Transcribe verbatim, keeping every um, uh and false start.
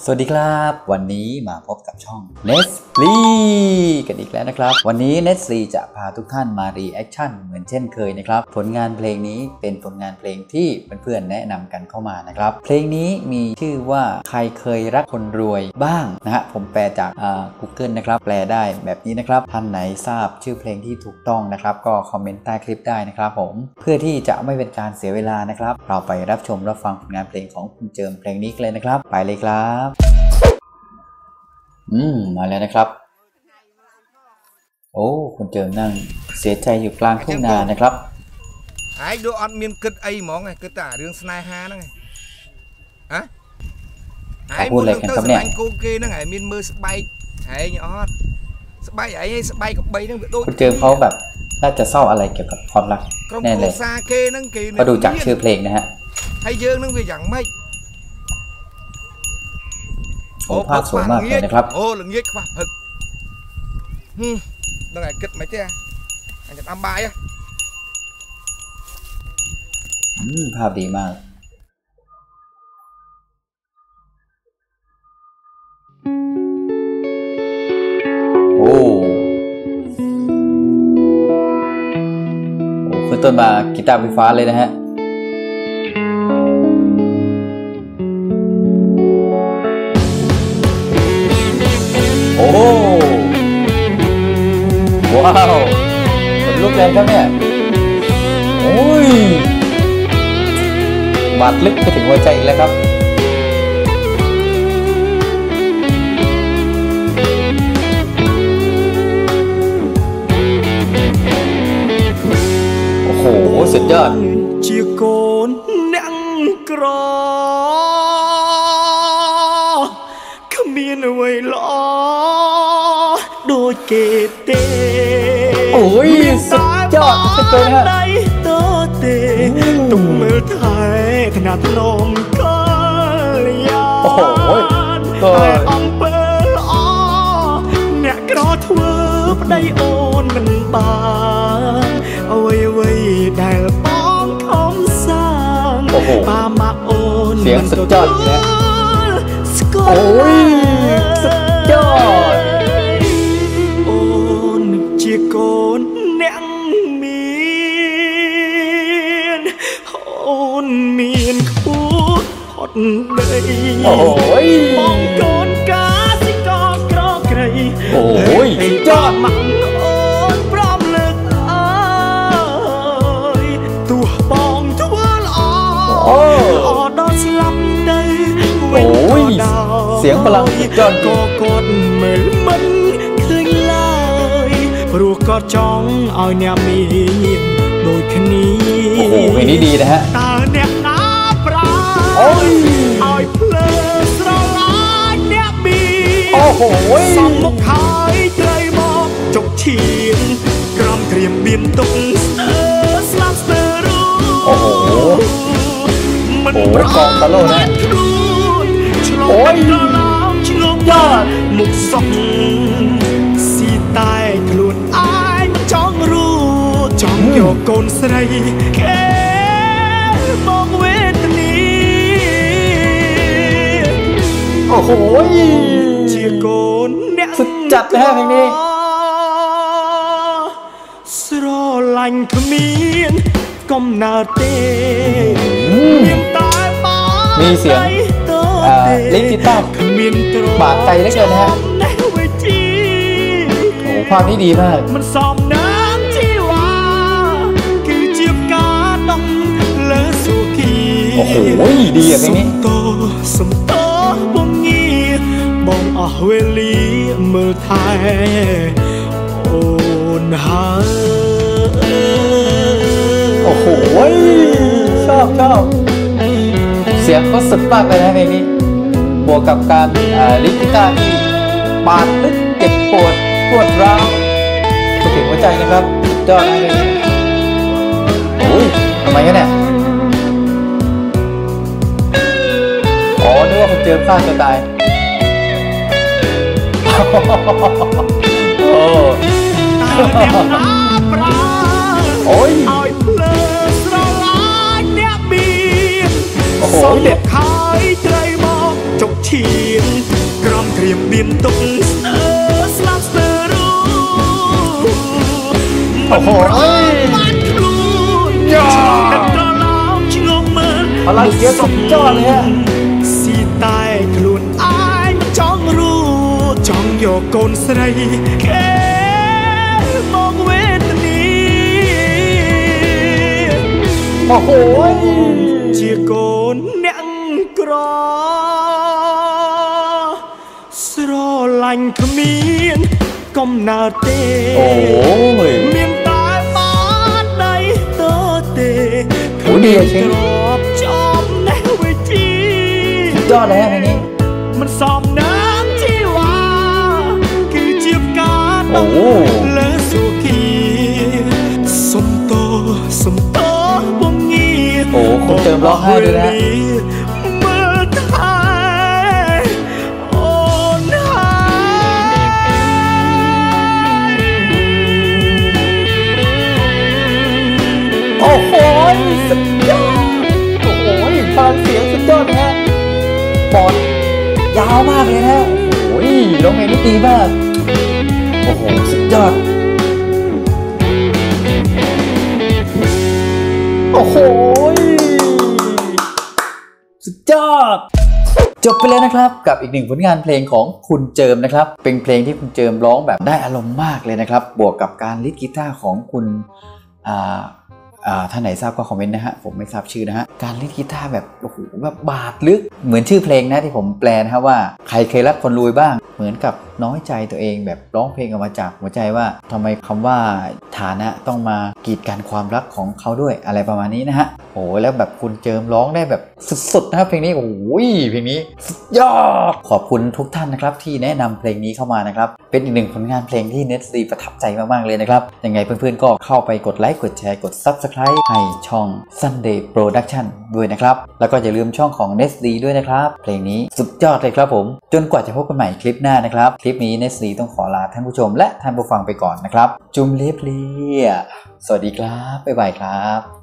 สวัสดีครับวันนี้มาพบกับช่อง Nestle กันอีกแล้วนะครับวันนี้ Nestle จะพาทุกท่านมารีแอคชั่นเหมือนเช่นเคยนะครับผลงานเพลงนี้เป็นผลงานเพลงที่เพื่อนๆแนะนำกันเข้ามานะครับเพลงนี้มีชื่อว่าใครเคยรักคนรวยบ้างนะฮะผมแปลจาก Google นะครับแปลได้แบบนี้นะครับท่านไหนทราบชื่อเพลงที่ถูกต้องนะครับก็คอมเมนต์ใต้คลิปได้นะครับผมเพื่อที่จะไม่เป็นการเสียเวลานะครับเราไปรับชมรับฟังผลงานเพลงของคุณเจิมเพลงนี้เลยนะครับไปเลยครับอืมมาแล้วนะครับโอ้คุณเจิมนั่งเสียใจอยู่กลางทุ่งนานะครับไอ้ดูออนมีนกึดไอ้หมองไงกึดแต่เรื่องสไนฮานั่นไงฮะไอ้พูดอะไรกันครับเนี่ยกูเกนั่นไงมีนมือสบายไอ้ยอดสบายไอ้สบายกับใบนั่นคุณเจิมเขาแบบน่าจะเศร้าอะไรเกี่ยวกับความรักแน่เลยก็ดูจากชื่อเพลงนะฮะให้เยอะนั่งไปอย่างไม่โอ้ภาพสวยมากเลยนะครับโอ้หลังเย็ดว่ะฮึฮึตั้งแต่กึดไหมเจ้าอันจะทำใบอ่ะอืมภาพดีมากโอ้โหขึ้นต้นมากีตาร์ไฟฟ้าเลยนะฮะโอ้ว้าวเป็นรูปแรงครับเนี่ยโอ้ยบาดลึกไปถึงหัวใจอีกแล้วครับโอ้โหสุดยอดเจียโกนนั่งกรอขมีนไว้ล้อโดยเกเตโอ้ยสุดยอดสุดยอดฮะโตเตตุ้มมือไทยถนัดลมก็ยาโอ้โหก็อังเปิลอ้อเนี่ยกรอทเวิร์บได้โอนมันบางเอาไว้ไว้ได้ป้องคำสั่งปามาโอนเสียงสุดยอดเลยโอ้ยสุดยอดโอนเจียโกนแนงมีนโอนมีนคูดหดเลยโอ้ยมองโกนกาสิกอกรอไกรโอ้ยสุดยอดมังโอนพร้อมเลิกเอ้ยตัวปองทั่วล้อออดอสลับได้โอ้ยเสียงพลังสุดยอดก็กดเหมือนมันคืนเลยรู้ก็จ้องเอาเนี่ยมีโดยคณีโอ้โหเพลงนี้ดีนะฮะตาเนี่ยน้าปลาโอ้ยเอาเพลงสลายเนี่ยมีโอ้โหสองมุกหายใจมองจกเฉียงกรำเตรียมเบียนตุกเออสลับเสรู้โอ้โหมันกองตะโลนะโอ้ยยอดมุกสองสีตายขลุ่นอายจ้องรู้จ้องโยกโกนใส่แค่บอกเวทนีโอ้โหเจียโกนเนี่ยสุดจัดนะฮะเพลงนี้สโรลันขมีนก้มหน้าเต้ยังตายป้ามีเสียงลิฟต์กีตาร์บาดใจเหลือเกินนะฮะโอ้ความนี้ดีมากมันสอบน้ำที่ว่าคือเจียบกาดองเลสุขีโอ้โหดีอย่างนี้โตสมโตบงงีบองอเวลีเมื่อไทยโอนหาโอ้โหชอบชอบเสียงเขาสุดมากเลยนะเพลงนี้บวกกับการลิฟต์กีตาร์ที่บาดลึกเจ็บปวดปวดร้าวไปถึงหัวใจนะครับสุดยอดนะเพลงนี้โอ้ยทำไมกันเนี่ยอ๋อนึกว่าคุณเจอฆ่าตัวตายโอ้โอ้ยโอ้โหเด็ดขายใจมองจกเฉียงมเบียนตกเออสลับเสรูโอ้โหมันครูยอดกันตอนล้อมชงงมือพลังเกียร์สุดยอดเลยฮะสีตายคลุนอายมันจ้องรู้จ้องโยกโกนใส่แค่มองเวทนีโอ้โหเจียโกนเนียงกรอสโรลันขมีนก้มหน้าเตะโอ้ยเมียนตายบ้านในเตอเตะโอ้ดีจริงรอบจอมในเวทียอดเลยฮะเพลงนี้มันซ้อมน้ำที่ว่าคือเจียบการโอ้เลอสุขีสมโตสมโตบ่งงีโอ้คุณเติมร้องไห้ด้วยนะเมื่อไทยโอนหายโอ้โหสุดยอดโอ้โหฟังเสียงสุดยอดนะฮะปอดยาวมากเลยนะโอ้ยร้องเพลงได้ดีมากโอ้โหสุดยอดโอ้โหสุดยอดจบไปแล้วนะครับกับอีกหนึ่งผลงานเพลงของคุณเจิมนะครับเป็นเพลงที่คุณเจิมร้องแบบได้อารมณ์มากเลยนะครับบวกกับการลิดกีตาร์ของคุณอ่าอ่าท่านไหนทราบก็คอมเมนต์นะฮะผมไม่ทราบชื่อนะฮะการลิดกีตาร์แบบโอ้โหแบบบาดลึกเหมือนชื่อเพลงนะที่ผมแปลนะฮะว่าใครเคยรักคนรวยบ้างเหมือนกับน้อยใจตัวเองแบบร้องเพลงออกมาจากหัวใจว่าทำไมคำว่าฐานะต้องมากีดกันความรักของเขาด้วยอะไรประมาณนี้นะฮะโอ้แล้วแบบคุณเจิมร้องได้แบบสุดๆนะครับเพลงนี้โอ้ยเพลงนี้สุดยอดขอบคุณทุกท่านนะครับที่แนะนำเพลงนี้เข้ามานะครับเป็นอีกหนึ่งผลงานเพลงที่เน็ตซีประทับใจมากๆเลยนะครับยังไงเพื่อนๆก็เข้าไปกดไลค์กดแชร์กด ซับสไครบ์ ให้ช่อง Sunday Production ด้วยนะครับแล้วก็อย่าลืมช่องของ เน็ตซี ด้วยนะครับเพลงนี้สุดยอดเลยครับผมจนกว่าจะพบกันใหม่คลิปหน้านะครับคลิปนี้ เน็ตซี ต้องขอลาท่านผู้ชมและท่านผู้ฟังไปก่อนนะครับจุมเลียบเลียสวัสดีครับบ๊ายบายครับ